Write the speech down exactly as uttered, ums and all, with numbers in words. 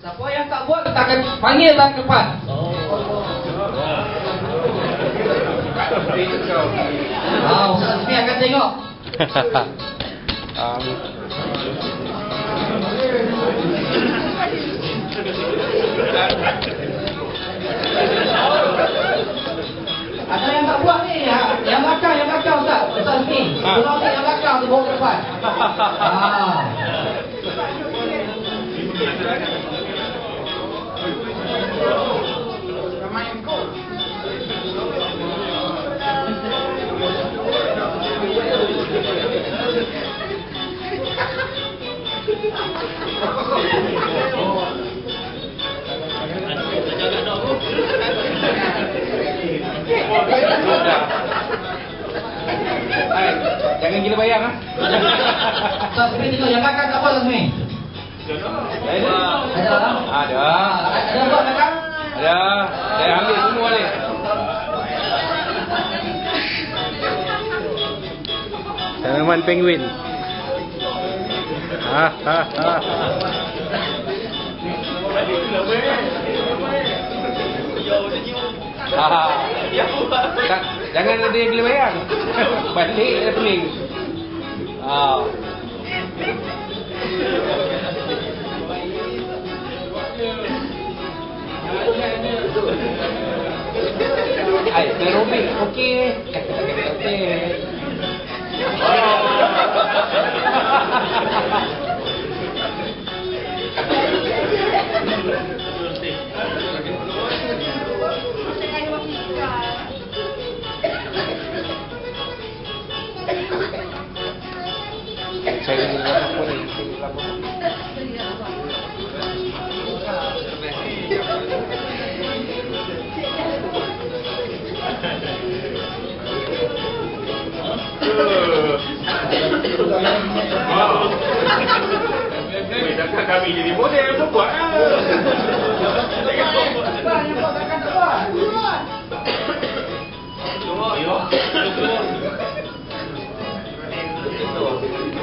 Siapa yang tak buat, kita akan panggil dalam depan. Oh. Ah, Ustaz Azmi akan tengok. um. Ada yang tak buat ni, ya? Yang belakang, yang belakang Ustaz. Ustaz Azmi. Tolong ni yang belakang tu bawa ke depan. Ah. Hai, jangan gila bayang ah. Ustaz Azmi tengok yang belakang tak buat Ustaz Azmi. Ada. Ada lah. Ada. Ada buat belakang? Ada. Saya ambil semua ni. Tanaman penguin. Ha ha ha. Ha. Jangan ada yang gila bayang. Balik dia pening. Ah. Ay, aerobic, okey. Okey. Saya ingin lapor ni, saya ingin lapor. Takkan kami jadi model tu buat lah. Jangan buat. Yang buat belakang tak buat. Keluar. Keluar.